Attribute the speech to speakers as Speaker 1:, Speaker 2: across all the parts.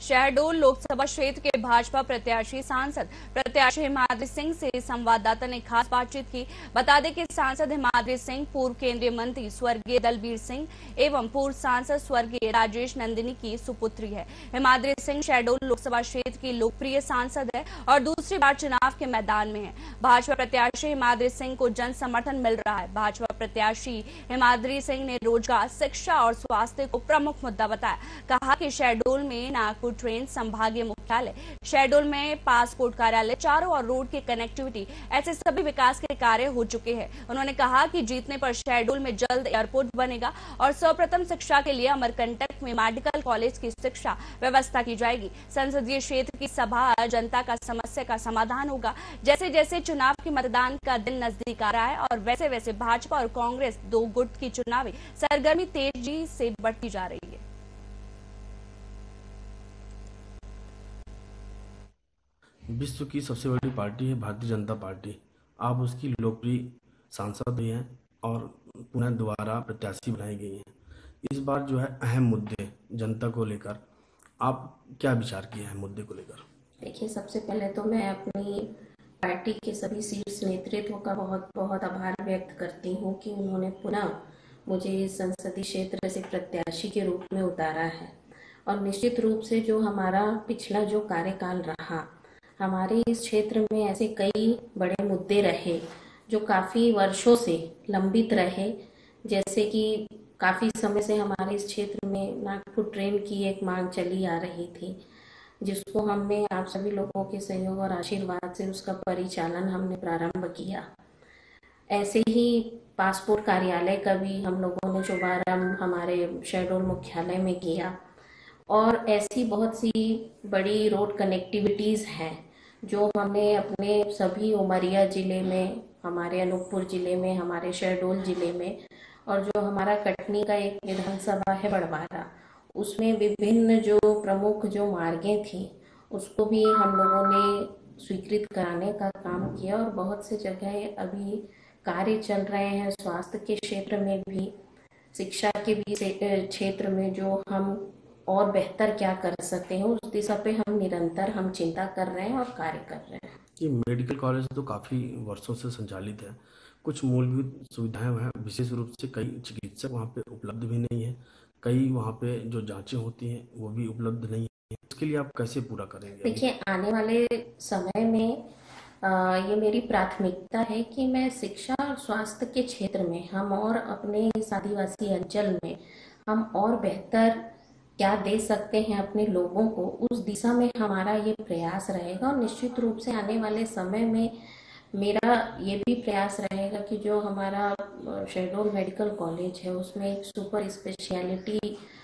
Speaker 1: शहडोल लोकसभा क्षेत्र के भाजपा प्रत्याशी सांसद प्रत्याशी हिमाद्री सिंह से संवाददाता ने खास बातचीत की। बता दें कि सांसद हिमाद्री सिंह पूर्व केंद्रीय मंत्री स्वर्गीय दलबीर सिंह एवं पूर्व सांसद स्वर्गीय राजेश नंदिनी की सुपुत्री है। हिमाद्री सिंह शहडोल लोकसभा क्षेत्र की लोकप्रिय सांसद है और दूसरी बार चुनाव के मैदान में है। भाजपा प्रत्याशी हिमाद्री सिंह को जन समर्थन मिल रहा है। भाजपा प्रत्याशी हिमाद्री सिंह ने रोजगार, शिक्षा और स्वास्थ्य को प्रमुख मुद्दा बताया। कहा कि शहडोल में नागपुर ट्रेन संभागीय मुख्यालय, शहडोल में पासपोर्ट कार्यालय, चारों और रोड की कनेक्टिविटी, ऐसे सभी विकास के कार्य हो चुके हैं। उन्होंने कहा कि जीतने पर शहडोल में जल्द एयरपोर्ट बनेगा और सर्वप्रथम शिक्षा के लिए अमरकंटक में मेडिकल कॉलेज की शिक्षा व्यवस्था की जाएगी। संसदीय क्षेत्र की सभा जनता का समस्या का समाधान होगा। जैसे जैसे चुनाव के मतदान का दिन नजदीक आ रहा है और वैसे वैसे भाजपा और कांग्रेस दो गुट की चुनावी सरगर्मी तेजी से बढ़ती जा रही है।
Speaker 2: विश्व की सबसे बड़ी पार्टी है भारतीय जनता पार्टी। आप उसकी लोकप्रिय सांसद भी हैं और पुनः दोबारा प्रत्याशी बनाई गई हैं। इस बार जो है अहम मुद्दे जनता को लेकर आप क्या विचार किए हैं मुद्दे को लेकर?
Speaker 3: देखिए, सबसे पहले तो मैं अपनी पार्टी के सभी शीर्ष नेतृत्व का बहुत बहुत आभार व्यक्त करती हूँ कि उन्होंने पुनः मुझे इस संसदीय क्षेत्र से प्रत्याशी के रूप में उतारा है। और निश्चित रूप से जो हमारा पिछला जो कार्यकाल रहा, हमारे इस क्षेत्र में ऐसे कई बड़े मुद्दे रहे जो काफ़ी वर्षों से लंबित रहे। जैसे कि काफ़ी समय से हमारे इस क्षेत्र में नागपुर ट्रेन की एक मांग चली आ रही थी, जिसको हमने आप सभी लोगों के सहयोग और आशीर्वाद से उसका परिचालन हमने प्रारंभ किया। ऐसे ही पासपोर्ट कार्यालय का भी हम लोगों ने शुभारंभ हमारे शहडोल मुख्यालय में किया। और ऐसी बहुत सी बड़ी रोड कनेक्टिविटीज़ हैं जो हमने अपने सभी उमरिया ज़िले में, हमारे अनूपपुर ज़िले में, हमारे शहडोल ज़िले में, और जो हमारा कटनी का एक विधानसभा है बड़वारा, उसमें विभिन्न जो प्रमुख जो मार्गें थी उसको भी हम लोगों ने स्वीकृत कराने का काम किया। और बहुत से जगह अभी कार्य चल रहे हैं, स्वास्थ्य के क्षेत्र में भी, शिक्षा के भी क्षेत्र में, जो हम और बेहतर क्या कर सकते हैं उस दिशा पे हम निरंतर चिंता कर रहे हैं और कार्य कर रहे हैं।
Speaker 2: ये मेडिकल कॉलेज तो काफ़ी वर्षों से संचालित है, कुछ मूलभूत सुविधाएं हैं, विशेष रूप से कई चिकित्सक वहाँ पे उपलब्ध भी नहीं है, कई वहाँ पे जो जांचें होती हैं वो भी उपलब्ध नहीं है। इसके लिए आप कैसे पूरा करेंगे?
Speaker 3: देखिए, आने वाले समय में ये मेरी प्राथमिकता है कि मैं शिक्षा और स्वास्थ्य के क्षेत्र में हम और अपने इस आदिवासी अंचल में हम और बेहतर क्या दे सकते हैं अपने लोगों को, उस दिशा में हमारा ये प्रयास रहेगा। और निश्चित रूप से आने वाले समय में मेरा ये भी प्रयास रहेगा कि जो हमारा शहडोल मेडिकल कॉलेज है उसमें एक सुपर स्पेशलिटी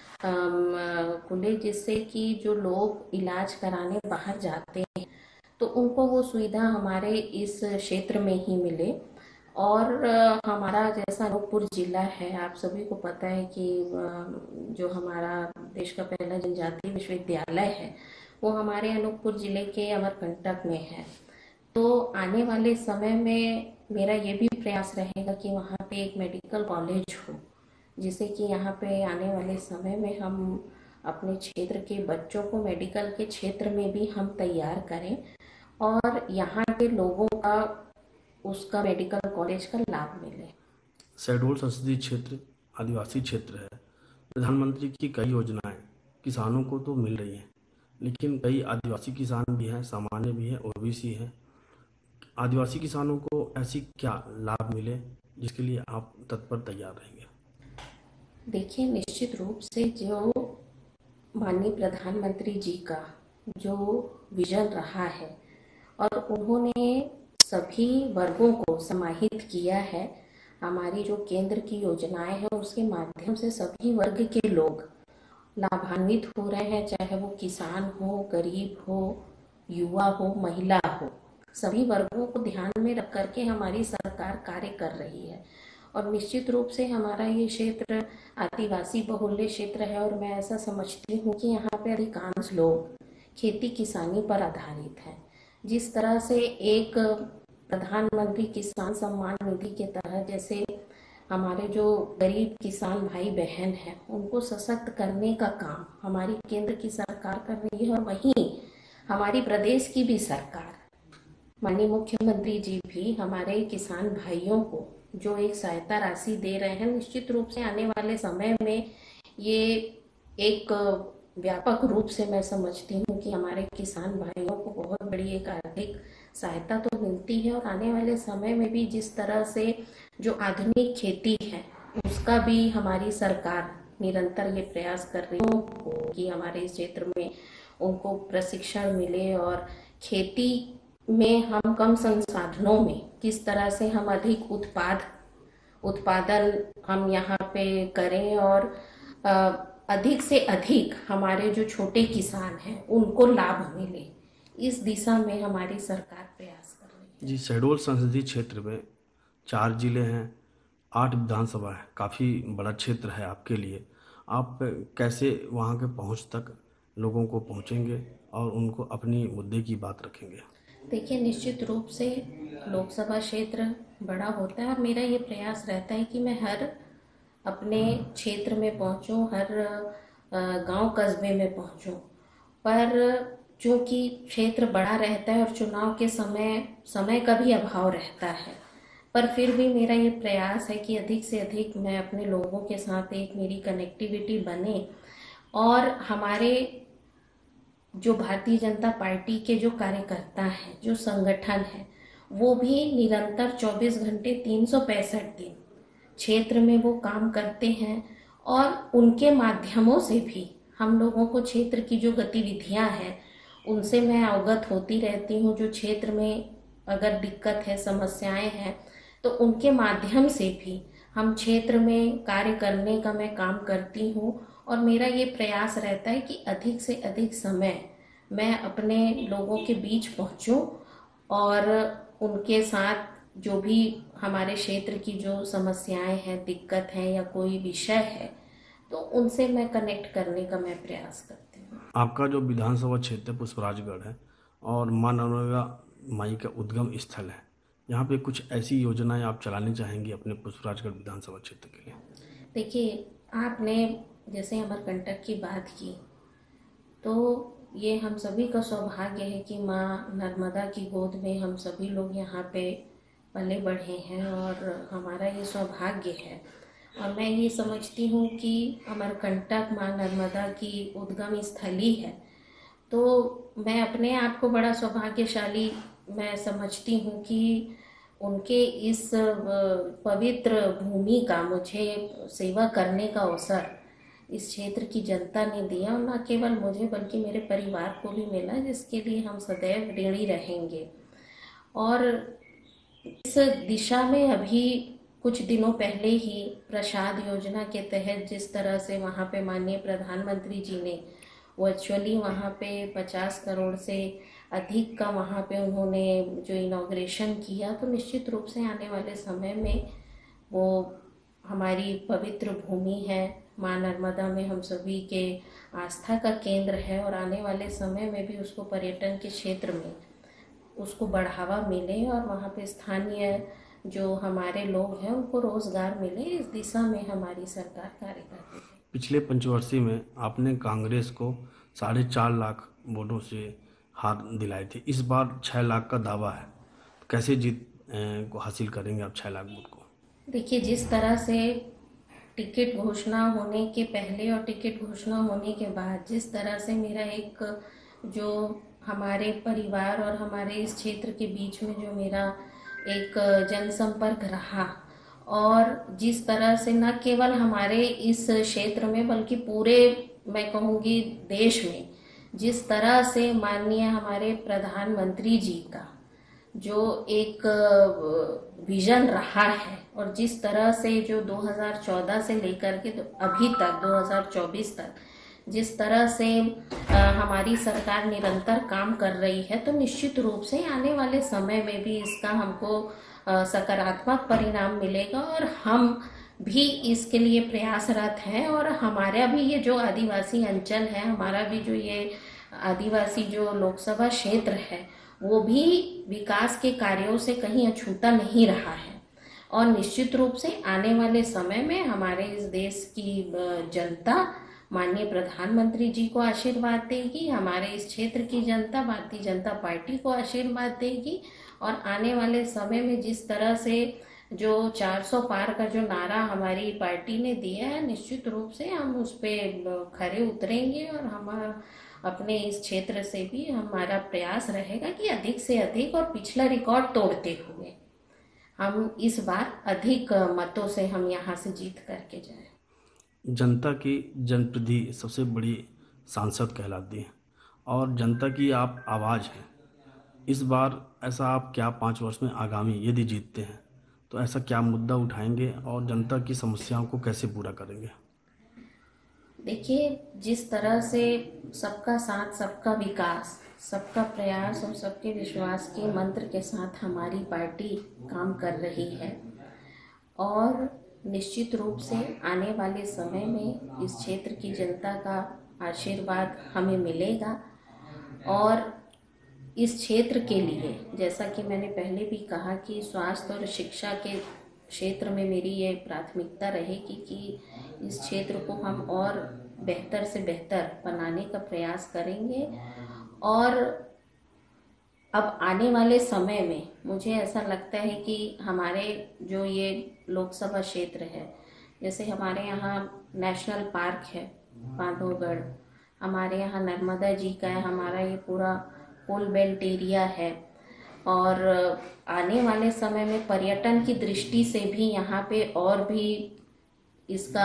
Speaker 3: खुले, जिससे कि जो लोग इलाज कराने बाहर जाते हैं तो उनको वो सुविधा हमारे इस क्षेत्र में ही मिले। और हमारा जैसा अनूपपुर जिला है, आप सभी को पता है कि जो हमारा देश का पहला जनजातीय विश्वविद्यालय है वो हमारे अनूपपुर जिले के अमरकंटक में है। तो आने वाले समय में मेरा ये भी प्रयास रहेगा कि वहाँ पे एक मेडिकल कॉलेज हो, जिससे कि यहाँ पे आने वाले समय में हम अपने क्षेत्र के बच्चों को मेडिकल के क्षेत्र में भी हम तैयार करें और यहाँ के लोगों का उसका मेडिकल कॉलेज का लाभ मिले।
Speaker 2: शहडोल संसदीय क्षेत्र आदिवासी क्षेत्र है। प्रधानमंत्री की कई योजनाएं किसानों को तो मिल रही हैं, लेकिन कई आदिवासी किसान भी हैं, सामान्य भी हैं, ओबीसी हैं। आदिवासी किसानों को ऐसी क्या लाभ मिले जिसके लिए आप तत्पर तैयार रहेंगे?
Speaker 3: देखिए, निश्चित रूप से जो माननीय प्रधानमंत्री जी का जो विजन रहा है और उन्होंने सभी वर्गों को समाहित किया है, हमारी जो केंद्र की योजनाएं हैं उसके माध्यम से सभी वर्ग के लोग लाभान्वित हो रहे हैं, चाहे वो किसान हो, गरीब हो, युवा हो, महिला हो, सभी वर्गों को ध्यान में रख करके हमारी सरकार कार्य कर रही है। और निश्चित रूप से हमारा ये क्षेत्र आदिवासी बहुल्य क्षेत्र है और मैं ऐसा समझती हूँ कि यहाँ पे अधिकांश लोग खेती किसानी पर आधारित हैं। जिस तरह से एक प्रधानमंत्री किसान सम्मान निधि के तहत जैसे हमारे जो गरीब किसान भाई बहन हैं उनको सशक्त करने का काम हमारी केंद्र की सरकार कर रही है, और वहीं हमारी प्रदेश की भी सरकार, माननीय मुख्यमंत्री जी भी हमारे किसान भाइयों को जो एक सहायता राशि दे रहे हैं, निश्चित रूप से आने वाले समय में ये एक व्यापक रूप से मैं समझती हूँ कि हमारे किसान भाइयों को बहुत बड़ी एक आर्थिक सहायता तो मिलती है। और आने वाले समय में भी जिस तरह से जो आधुनिक खेती है उसका भी हमारी सरकार निरंतर ये प्रयास कर रही है कि हमारे इस क्षेत्र में उनको प्रशिक्षण मिले और खेती में हम कम संसाधनों में किस तरह से हम अधिक उत्पादन हम यहाँ पे करें और अधिक से अधिक हमारे जो छोटे किसान हैं उनको लाभ मिले, इस दिशा में हमारी सरकार प्रयास कर रही है।
Speaker 2: जी, शहडोल संसदीय क्षेत्र में 4 जिले हैं, 8 विधानसभा है, काफ़ी बड़ा क्षेत्र है आपके लिए। आप कैसे वहाँ के पहुँच तक लोगों को पहुँचेंगे और उनको अपनी मुद्दे की बात रखेंगे?
Speaker 3: देखिए, निश्चित रूप से लोकसभा क्षेत्र बड़ा होता है और मेरा ये प्रयास रहता है कि मैं हर अपने क्षेत्र में पहुंचूं, हर गांव कस्बे में पहुंचूं। पर चूंकि क्षेत्र बड़ा रहता है और चुनाव के समय का भी अभाव रहता है, पर फिर भी मेरा ये प्रयास है कि अधिक से अधिक मैं अपने लोगों के साथ एक मेरी कनेक्टिविटी बने और हमारे जो भारतीय जनता पार्टी के जो कार्यकर्ता हैं, जो संगठन है, वो भी निरंतर 24 घंटे 365 दिन क्षेत्र में वो काम करते हैं और उनके माध्यमों से भी हम लोगों को क्षेत्र की जो गतिविधियां हैं उनसे मैं अवगत होती रहती हूँ। जो क्षेत्र में अगर दिक्कत है, समस्याएं हैं, तो उनके माध्यम से भी हम क्षेत्र में कार्य करने का मैं काम करती हूँ और मेरा ये प्रयास रहता है कि अधिक से अधिक समय मैं अपने लोगों के बीच पहुँचूँ और उनके साथ जो भी हमारे क्षेत्र की जो समस्याएं हैं, दिक्कत है या कोई विषय है, तो उनसे मैं कनेक्ट करने का मैं प्रयास करती हूँ।
Speaker 2: आपका जो विधानसभा क्षेत्र पुष्पराजगढ़ है और माँ नर्मदा माई का उद्गम स्थल है, यहाँ पे कुछ ऐसी योजनाएं आप चलानी चाहेंगी अपने पुष्पराजगढ़ विधानसभा क्षेत्र के लिए?
Speaker 3: देखिए, आपने जैसे अमरकंटक की बात की, तो ये हम सभी का सौभाग्य है कि माँ नर्मदा की गोद में हम सभी लोग यहाँ पे पले बढ़े हैं और हमारा ये सौभाग्य है। और मैं ये समझती हूँ कि अमरकंटक माँ नर्मदा की उद्गम स्थली है, तो मैं अपने आप को बड़ा सौभाग्यशाली मैं समझती हूँ कि उनके इस पवित्र भूमि का मुझे सेवा करने का अवसर इस क्षेत्र की जनता ने दिया और न केवल मुझे बल्कि मेरे परिवार को भी मिला, जिसके लिए हम सदैव ऋणी रहेंगे। और इस दिशा में अभी कुछ दिनों पहले ही प्रसाद योजना के तहत जिस तरह से वहाँ पे माननीय प्रधानमंत्री जी ने वर्चुअली वहाँ पे 50 करोड़ से अधिक का वहाँ पे उन्होंने जो इनॉग्रेशन किया, तो निश्चित रूप से आने वाले समय में वो हमारी पवित्र भूमि है, माँ नर्मदा में हम सभी के आस्था का केंद्र है और आने वाले समय में भी उसको पर्यटन के क्षेत्र में उसको बढ़ावा मिले और वहाँ पे स्थानीय जो हमारे लोग हैं उनको रोजगार मिले, इस दिशा में हमारी सरकार कार्य कर रही है।
Speaker 2: पिछले पंचवर्षीय में आपने कांग्रेस को 4.5 लाख वोटों से हार दिलाई थी, इस बार 6 लाख का दावा है, कैसे जीत को हासिल करेंगे आप 6 लाख वोट को?
Speaker 3: देखिए, जिस तरह से टिकट घोषणा होने के पहले और टिकट घोषणा होने के बाद जिस तरह से मेरा एक जो हमारे परिवार और हमारे इस क्षेत्र के बीच में जो मेरा एक जनसंपर्क रहा और जिस तरह से न केवल हमारे इस क्षेत्र में बल्कि पूरे मैं कहूँगी देश में जिस तरह से माननीय हमारे प्रधानमंत्री जी का जो एक विजन रहा है और जिस तरह से जो 2014 से लेकर के तो अभी तक 2024 तक जिस तरह से हमारी सरकार निरंतर काम कर रही है, तो निश्चित रूप से आने वाले समय में भी इसका हमको सकारात्मक परिणाम मिलेगा और हम भी इसके लिए प्रयासरत हैं। और हमारा भी ये जो आदिवासी अंचल है, हमारा भी जो ये आदिवासी जो लोकसभा क्षेत्र है, वो भी विकास के कार्यों से कहीं अछूता नहीं रहा है। और निश्चित रूप से आने वाले समय में हमारे इस देश की जनता माननीय प्रधानमंत्री जी को आशीर्वाद देगी, हमारे इस क्षेत्र की जनता भारतीय जनता पार्टी को आशीर्वाद देगी। और आने वाले समय में जिस तरह से जो 400 पार का जो नारा हमारी पार्टी ने दिया है, निश्चित रूप से हम उस पर खरे उतरेंगे और हम अपने इस क्षेत्र से भी हमारा प्रयास रहेगा कि अधिक से अधिक और पिछला रिकॉर्ड तोड़ते हुए हम इस बार अधिक मतों से हम यहाँ से जीत करके जाएं।
Speaker 2: जनता की जनप्रतिनिधि सबसे बड़ी सांसद कहलाती है और जनता की आप आवाज़ हैं। इस बार ऐसा आप क्या 5 वर्ष में आगामी यदि जीतते हैं तो ऐसा क्या मुद्दा उठाएंगे और जनता की समस्याओं को कैसे पूरा करेंगे?
Speaker 3: देखिए, जिस तरह से सबका साथ सबका विकास, सबका प्रयास और सबके विश्वास के मंत्र के साथ हमारी पार्टी काम कर रही है और निश्चित रूप से आने वाले समय में इस क्षेत्र की जनता का आशीर्वाद हमें मिलेगा। और इस क्षेत्र के लिए, जैसा कि मैंने पहले भी कहा कि स्वास्थ्य और शिक्षा के क्षेत्र में मेरी ये प्राथमिकता रहेगी कि इस क्षेत्र को हम और बेहतर से बेहतर बनाने का प्रयास करेंगे। और अब आने वाले समय में मुझे ऐसा लगता है कि हमारे जो ये लोकसभा क्षेत्र है, जैसे हमारे यहाँ नेशनल पार्क है बांधवगढ़, हमारे यहाँ नर्मदा जी का है, हमारा ये पूरा कोल बेल्ट एरिया है। और आने वाले समय में पर्यटन की दृष्टि से भी यहाँ पे और भी इसका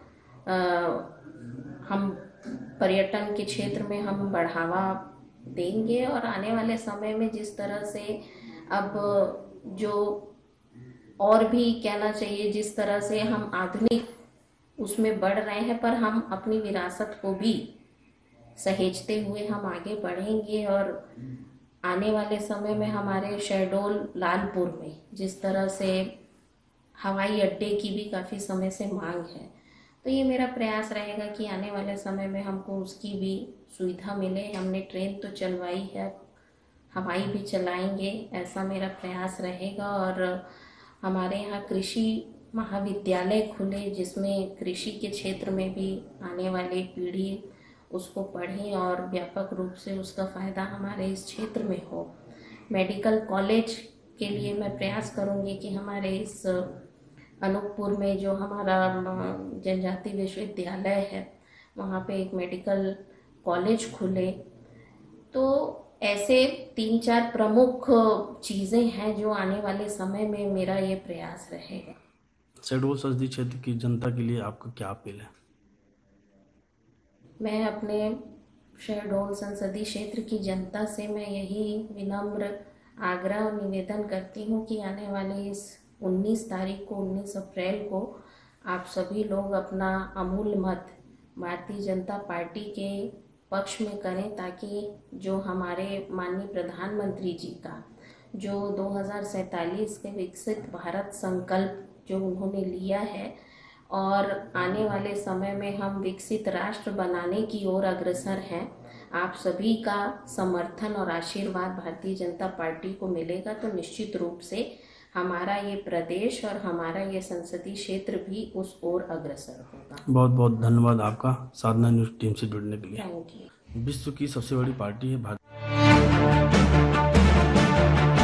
Speaker 3: हम पर्यटन के क्षेत्र में हम बढ़ावा देंगे। और आने वाले समय में जिस तरह से अब जो और भी कहना चाहिए, जिस तरह से हम आधुनिक उसमें बढ़ रहे हैं, पर हम अपनी विरासत को भी सहेजते हुए हम आगे बढ़ेंगे। और आने वाले समय में हमारे शहडोल लालपुर में जिस तरह से हवाई अड्डे की भी काफ़ी समय से मांग है, तो ये मेरा प्रयास रहेगा कि आने वाले समय में हमको उसकी भी सुविधा मिले। हमने ट्रेन तो चलवाई है, हवाई भी चलाएंगे, ऐसा मेरा प्रयास रहेगा। और हमारे यहाँ कृषि महाविद्यालय खुले जिसमें कृषि के क्षेत्र में भी आने वाली पीढ़ी उसको पढ़े और व्यापक रूप से उसका फ़ायदा हमारे इस क्षेत्र में हो। मेडिकल कॉलेज के लिए मैं प्रयास करूँगी कि हमारे इस अनूपपुर में जो हमारा जनजाति विश्वविद्यालय है वहाँ पे एक मेडिकल कॉलेज खुले। तो ऐसे 3-4 प्रमुख चीज़ें हैं जो आने वाले समय में मेरा ये प्रयास रहेगा।
Speaker 2: शहडोल संसदीय क्षेत्र की जनता के लिए आपका क्या अपील है?
Speaker 3: मैं अपने शहडोल संसदीय क्षेत्र की जनता से मैं यही विनम्र आग्रह और निवेदन करती हूँ कि आने वाले इस 19 तारीख को 19 अप्रैल को आप सभी लोग अपना अमूल्य मत भारतीय जनता पार्टी के पक्ष में करें, ताकि जो हमारे माननीय प्रधानमंत्री जी का जो 2047 के विकसित भारत संकल्प जो उन्होंने लिया है और आने वाले समय में हम विकसित राष्ट्र बनाने की ओर अग्रसर हैं, आप सभी का समर्थन और आशीर्वाद भारतीय जनता पार्टी को मिलेगा तो निश्चित रूप से हमारा ये प्रदेश और हमारा ये संसदीय क्षेत्र भी उस ओर अग्रसर होगा।
Speaker 2: बहुत बहुत धन्यवाद आपका साधना न्यूज़ टीम से जुड़ने के लिए।
Speaker 3: Thank you.
Speaker 2: विश्व की सबसे बड़ी पार्टी है भारत